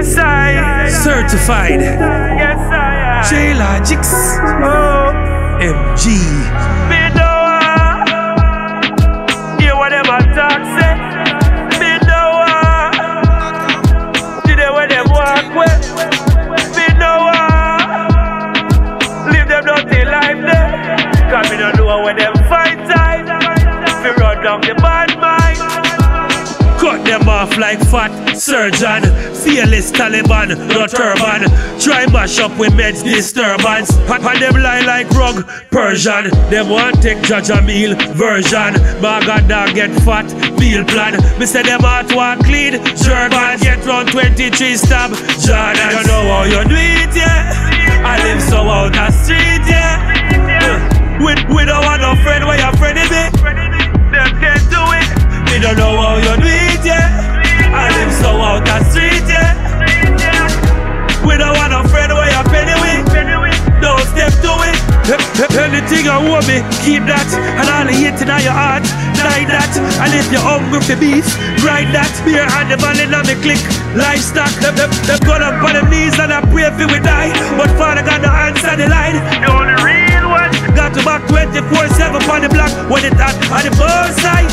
Yes, I. Certified. Yes, I. J-Logics. Oh. MG. Me know hear what them talk say. Me know see them when them walk with. Me know live them dirty life there. Cause me don't know when them fight time. Me run down the bad mind. Cut them off like fat surgeon. Fearless Taliban, no turban. Try mash up with meds disturbance. And them lie like rug Persian. Them want take Jaja meal version. Maga dog get fat meal plan. Me say them heart want clean German. Get round 23 stab Jordan. You know how you do it, yeah. I live so out the street, yeah. We don't want no friend where your friend is me. Them can't do it. We don't know how you do it, yeah. I live so out the street, yeah. We don't want no friend where you're penny with. Don't step to it. Anything I want me, keep that. And all the hate in your heart, like that. And if you're hungry for beef, grind that. Beer and the man in me click, livestock. Them got up on them knees and I pray for we die. But Father got the answer the line. The only real one. Got to back 24/7 on the block when it's hot on the both side.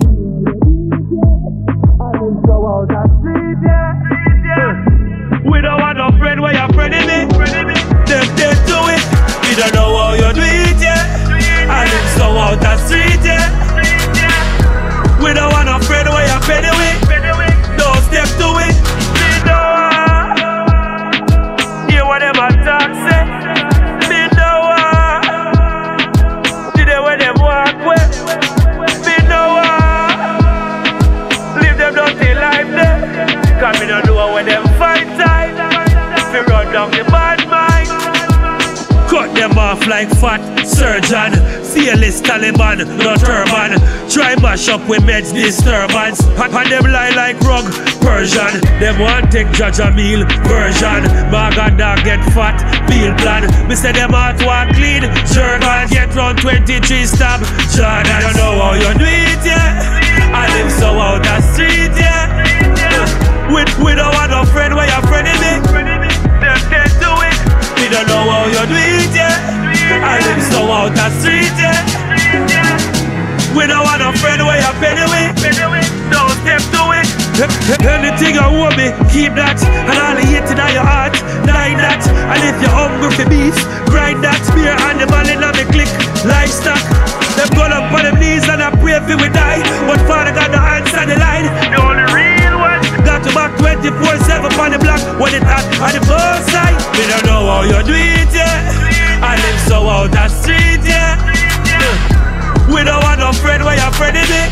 We don't want no friend where your friend is me. Them dead to it. We don't know how you do it, yeah. I live so out the street, yeah. We don't want no friend where your friend is with. Don't step to it. Me know hear what them talk say. Me know see them when them walk with. Me know live them dirty life there. Cause me don't know when them fight time. Me run down the bad mind. Cut them off like fat surgeon. Fearless Taliban, no turban. Try mash up with meds disturbance. And them lie like rug Persian. Them want take Jaja meal version. Maga dog get fat meal plan. Me say them heart want clean German. Get round 23 stab Jordan. You know how you do it, yeah. I live so out the street, yeah. We don't want no friend where your friend is me. Them can't do it. We don't know how you do it, yeah. I live so out the street, yeah. We don't want no friend where you're penny with. Don't step to it. Anything I want me, keep that. And all the hate in your heart, like that. And if you're hungry for beef, grind that. Beer and the man in me click, livestock. Them got up on them knees and I pray for we die. But Father got the answer the line. The only real one. Got to back 24/7 on the block when it's hot on the both side. We don't know how you do it, yeah. I live so out the street, yeah. We don't want no friend where your friend is me.